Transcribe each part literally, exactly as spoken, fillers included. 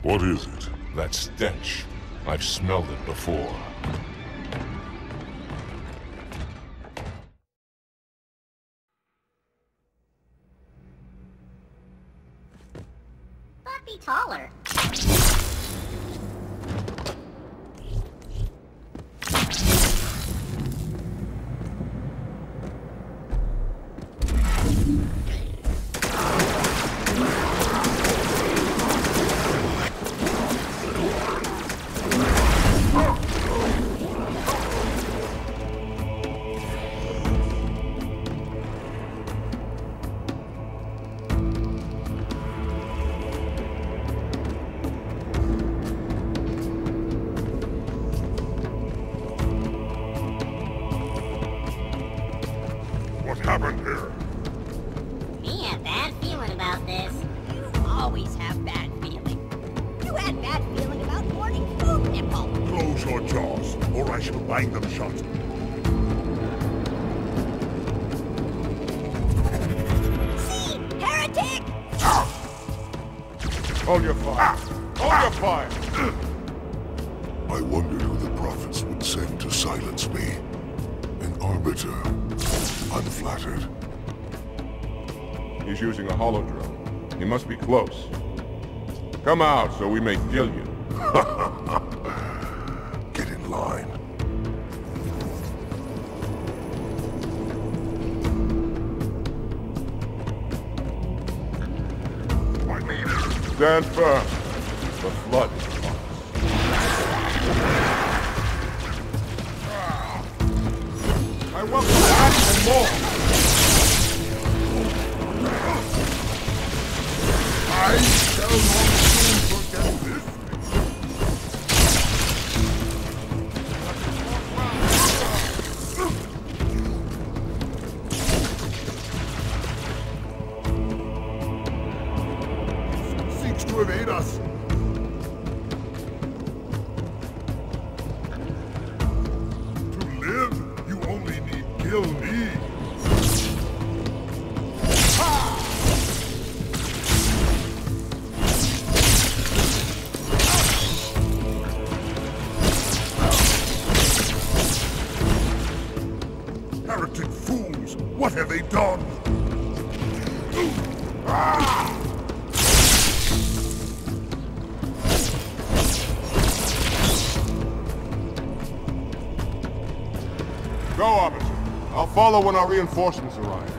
What is it? That stench. I've smelled it before. Thought be taller. What happened here? Me have bad feeling about this. You always have bad feeling. You had bad feeling about morning food nipple. Close your jaws, or I shall bind them shut. See? Heretic! Hold your fire. Hold your fire! I wondered who the prophets would send to silence me. An arbiter. I'm flattered. He's using a holodrome. He must be close. Come out so we may kill you. Get in line. My leader. Stand firm. The flood is upon us. I welcome that and more. I shall not soon forget this. Seeks to evade us. To live, you only need kill me. Heretic fools! What have they done? Go, Arbiter. I'll follow when our reinforcements arrive.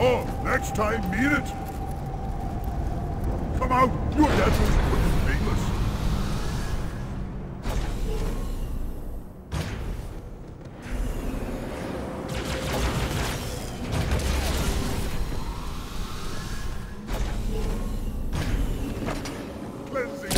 Oh, next time, mean it! Come out! Your death was pretty painless. Cleansing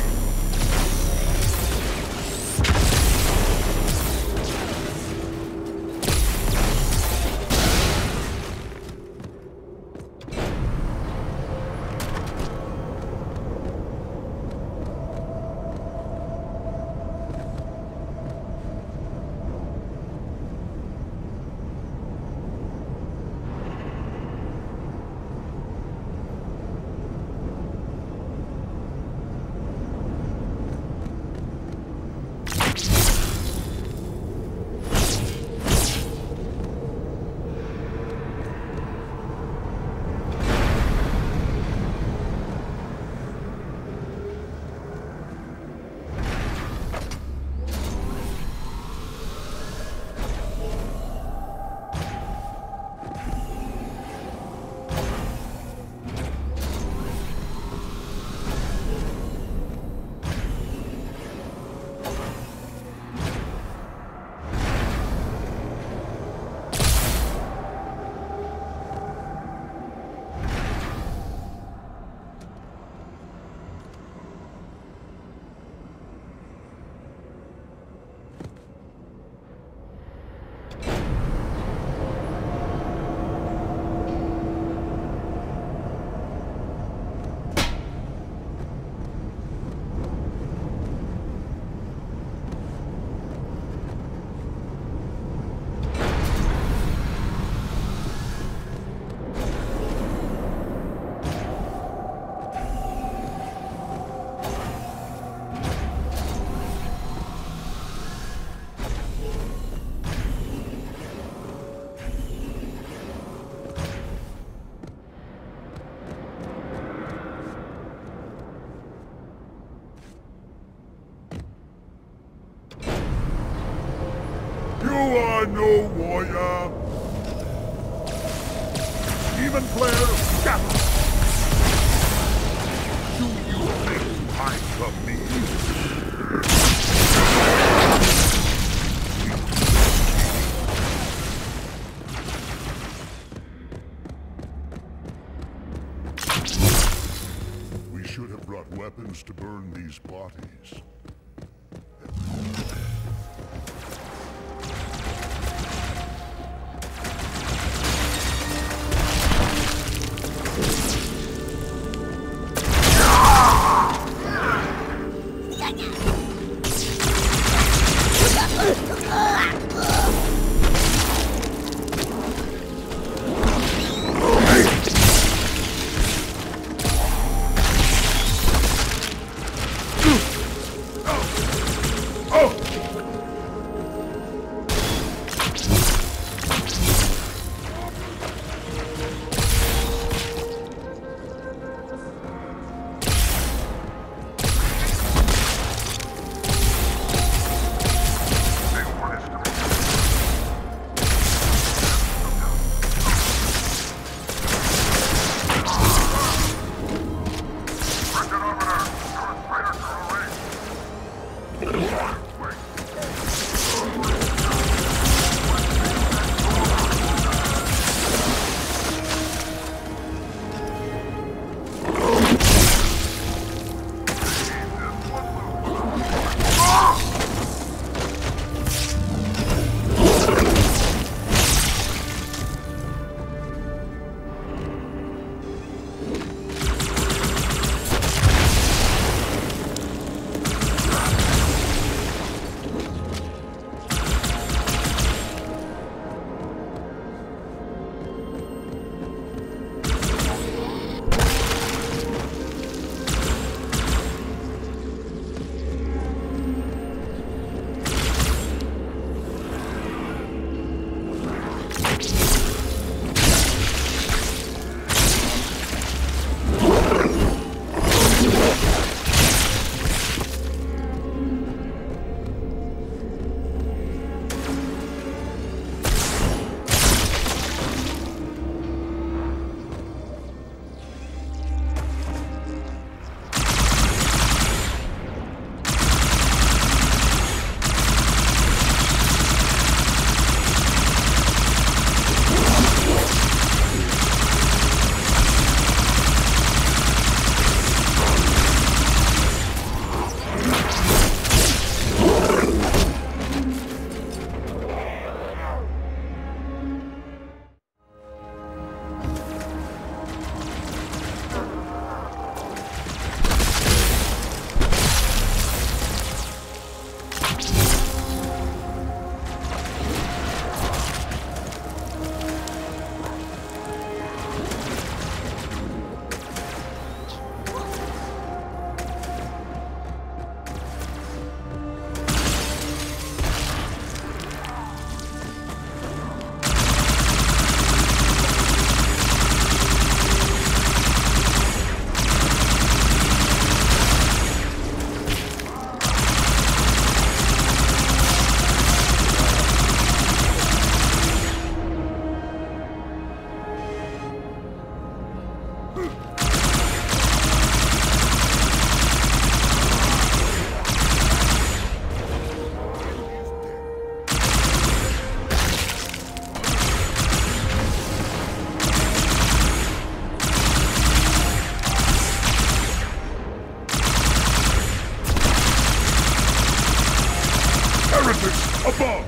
You are no warrior! Demon Player, gather! Do you think to hide from me? We should have brought weapons to burn these bodies. Heretics above!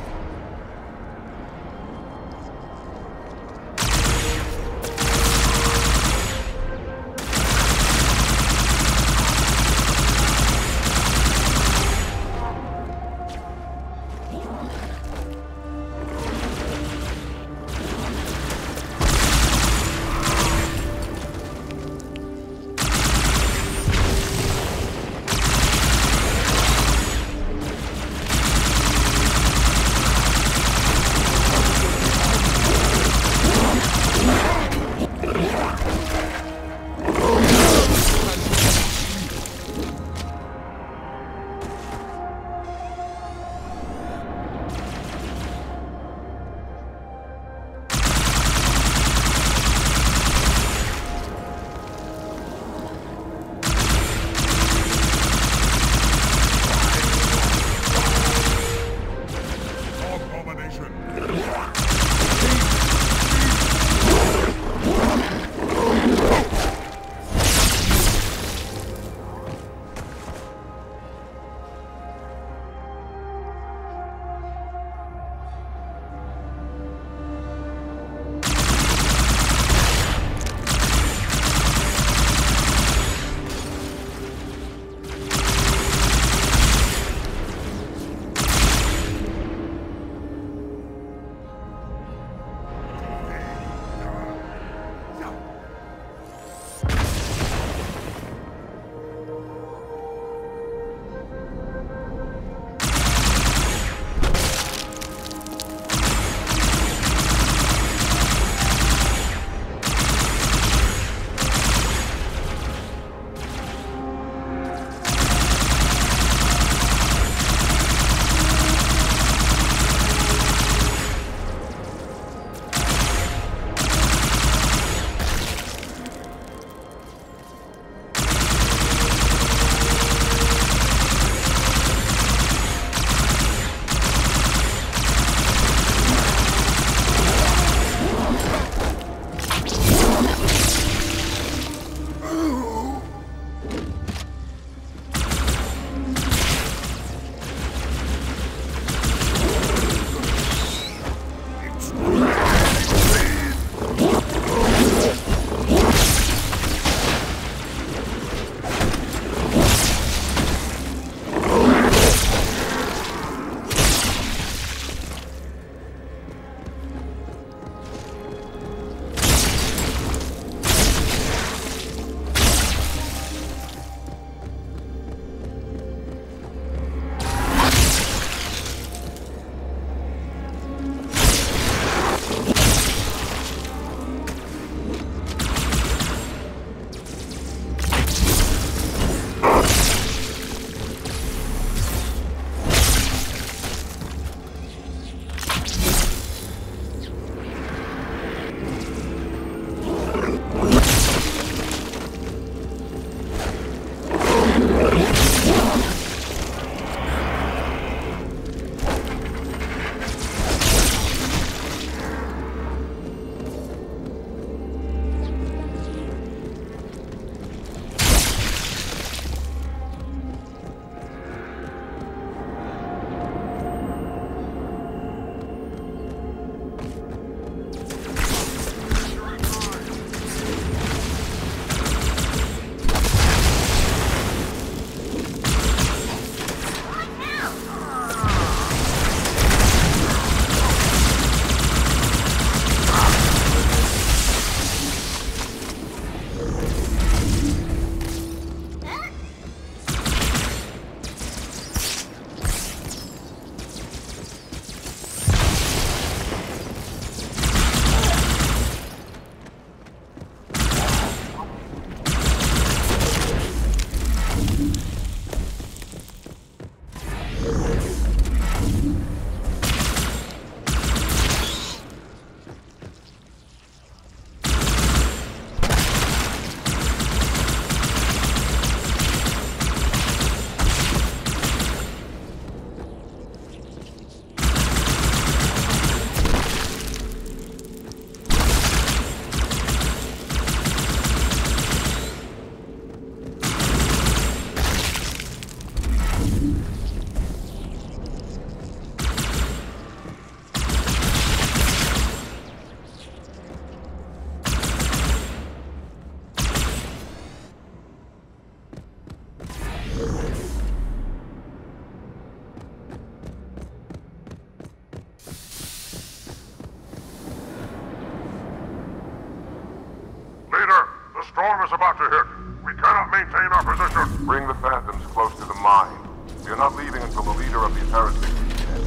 The storm is about to hit. We cannot maintain our position. Bring the Phantoms close to the mine. We are not leaving until the leader of these heretics is dead.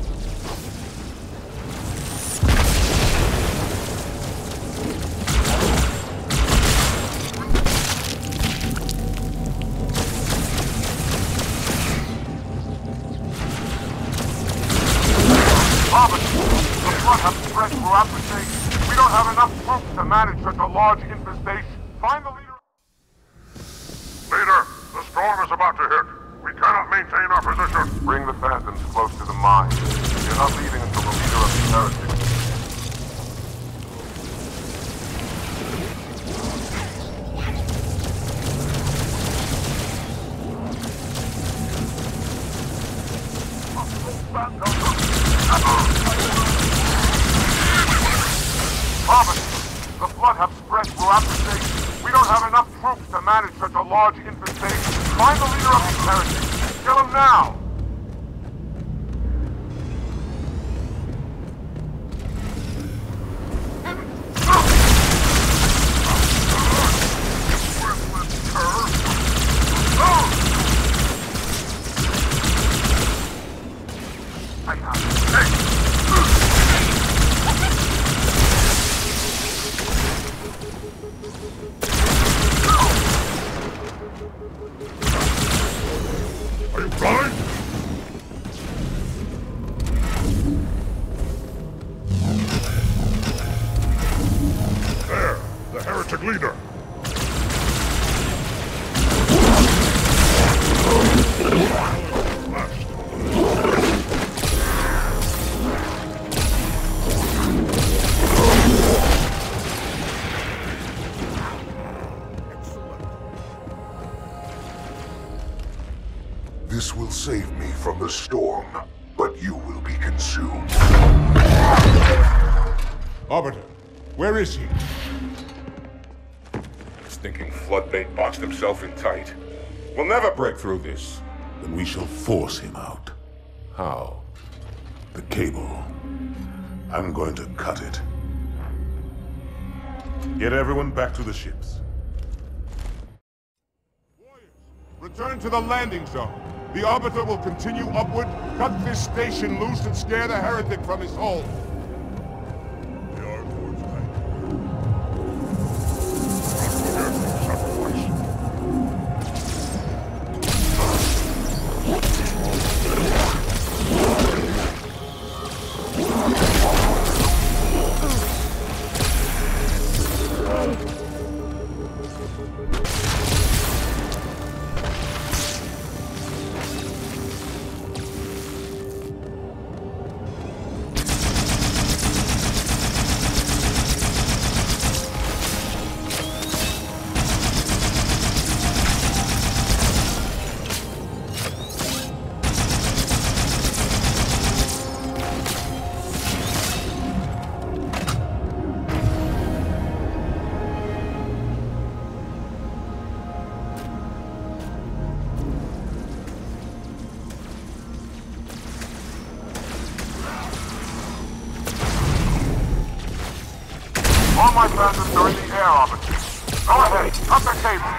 Robert, the flood has spread throughout the state. We don't have enough troops to manage such a large infestation. Find the leader. Leader, the storm is about to hit. We cannot maintain our position. Bring the Phantoms close to the mine. We are not leaving until the leader of these heretics is Robert, the flood have spread throughout the state. We don't have enough troops to manage such a large infestation. Find the leader of these heretics. Kill him now! Worthless cur! I have it. Hey! Are you blind? There, the heretic leader. This will save me from the storm, but you will be consumed. Arbiter, where is he? Stinking floodbait boxed himself in tight. We'll never break through this. Then we shall force him out. How? The cable. I'm going to cut it. Get everyone back to the ships. Warriors, return to the landing zone. The Arbiter will continue upward, cut this station loose, and scare the heretic from his hole. They are towards night. Careful, sacrifice. All my Phantoms are in the air, Arbiter. Go ahead, cut the cable.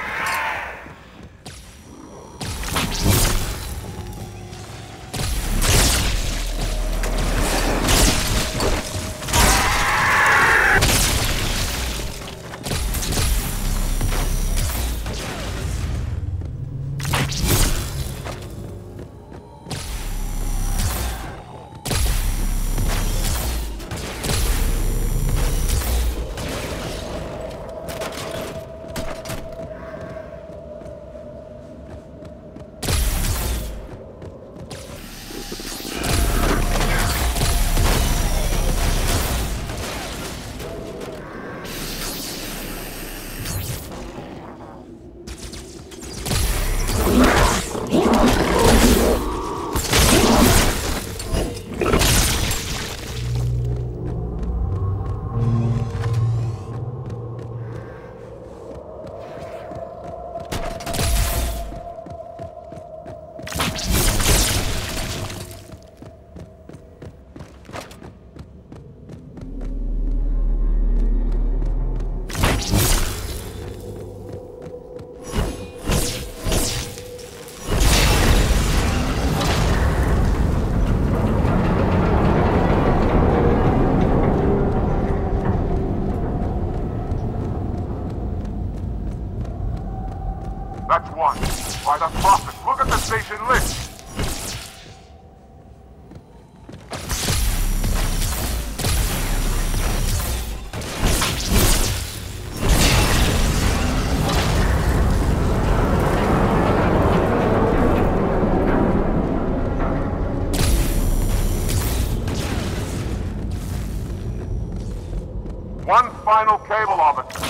That's one. By the prophets, look at the station list. One final cable of it.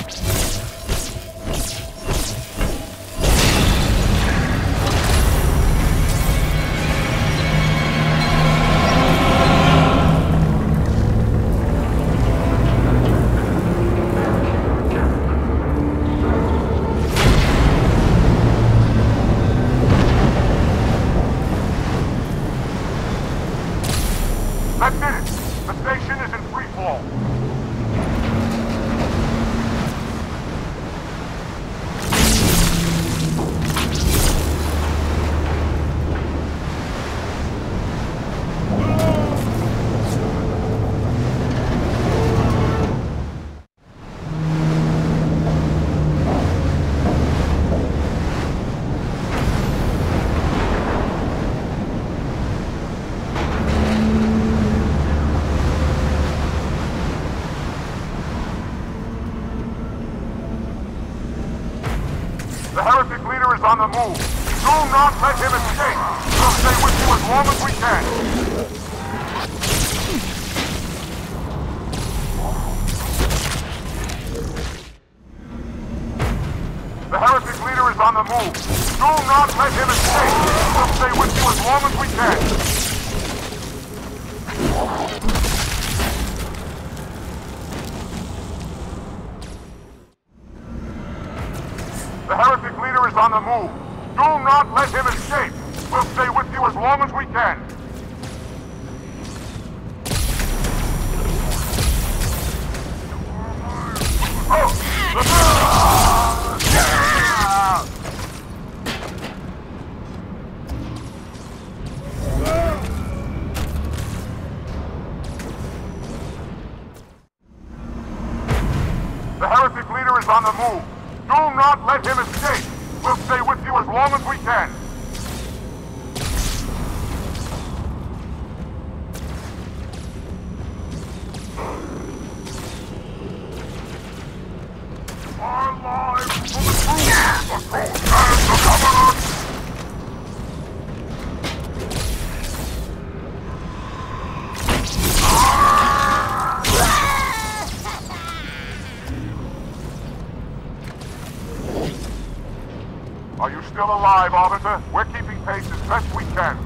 That's it! The station is in free fall. The heretic leader is on the move. Do not let him escape. We'll stay with you as long as we can. The heretic leader is on the move. Do not let him escape. We'll stay with you as long as we can. The heretic leader is on the move. Do not let him escape. We'll stay with you as long as we can. The heretic leader is on the move. Do not let him escape! We'll stay with you as long as we can! Our lives for the truth! The truth and the government! Are you still alive, Arbiter? We're keeping pace as best we can.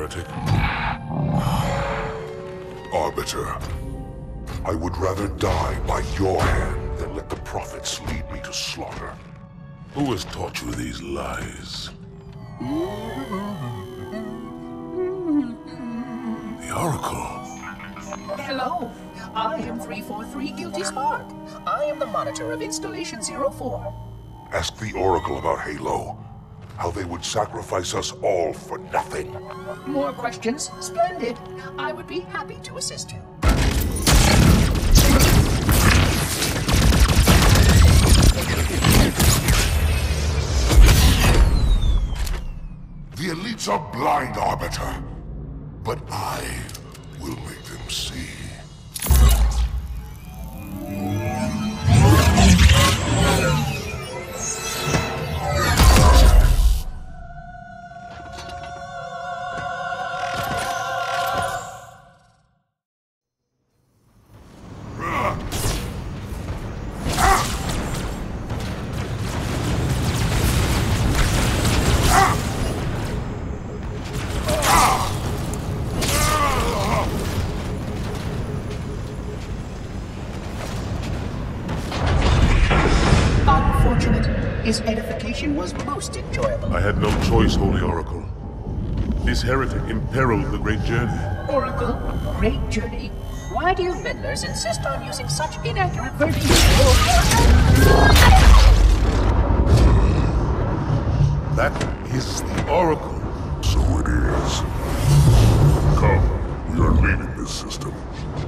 heretic. Arbiter, I would rather die by your hand than let the prophets lead me to slaughter. Who has taught you these lies? The Oracle. Hello, I am three four three Guilty Spark. I am the monitor of Installation zero four. Ask the Oracle about Halo. How they would sacrifice us all for nothing. More questions? Splendid. I would be happy to assist you. The elites are blind, Arbiter. But I will make them see. His edification was most enjoyable. I had no choice, Holy Oracle. This heretic imperiled the great journey. Oracle, great journey. Why do you meddlers insist on using such inaccurate verbiage? That is the Oracle. So it is. Come, we are leaving this system.